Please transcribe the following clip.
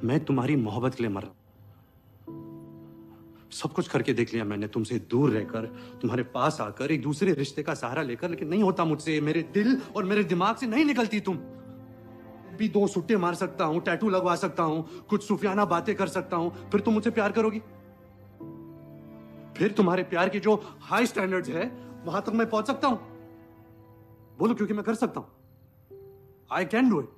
मैं तुम्हारी मोहब्बत के लिए मर रहा हूं। सब कुछ करके देख लिया मैंने, तुमसे दूर रहकर, तुम्हारे पास आकर, एक दूसरे रिश्ते का सहारा लेकर, लेकिन नहीं होता मुझसे। मेरे दिल और मेरे दिमाग से नहीं निकलती तुम। भी 2 सुट्टे मार सकता हूं, टैटू लगवा सकता हूं, कुछ सूफियाना बातें कर सकता हूं, फिर तुम मुझसे प्यार करोगी? फिर तुम्हारे प्यार के जो हाई स्टैंडर्ड्स है वहां तक मैं पहुंच सकता हूं? बोलो, क्योंकि मैं कर सकता हूं। I can do it.